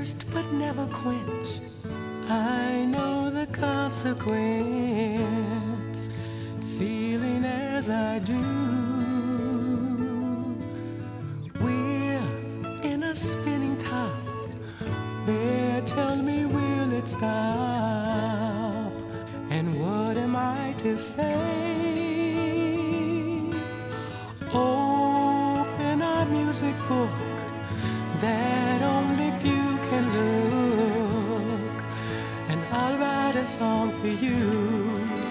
thirst but never quench. I know the consequence, feeling as I do. We're in a spinning top. Where, tell me, will it stop? And what am I to say? Open our music book that only few can look, and I'll write a song for you.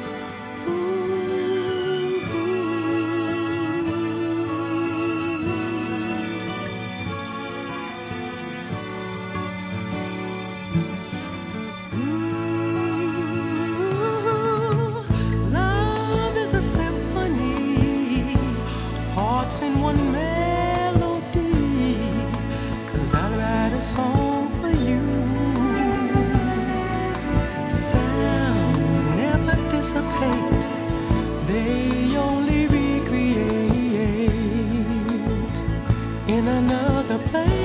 In one melody, 'cause I'll write a song for you. Sounds never dissipate, they only recreate in another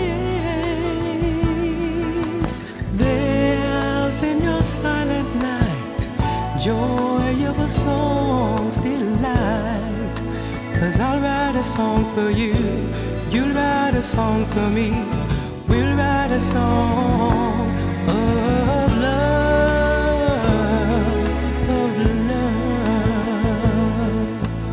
place. There's in your silent night joy of a song's delight. 'Cause I'll write a song for you, you'll write a song for me. We'll write a song of love, of love.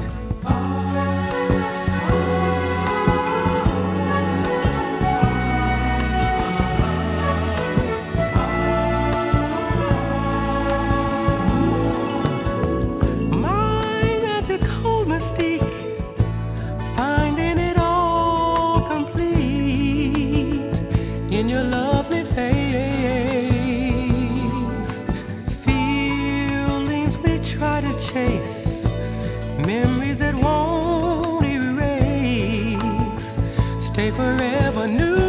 My magical mystique, finding it all complete in your lovely face. Feelings we try to chase, memories that won't erase, stay forever new.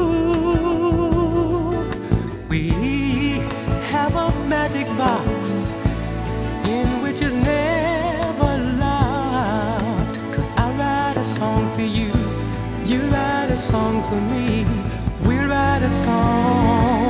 We have a magic box in which is never locked. 'Cause I'll write a song for you, you write a song for me. We'll write a song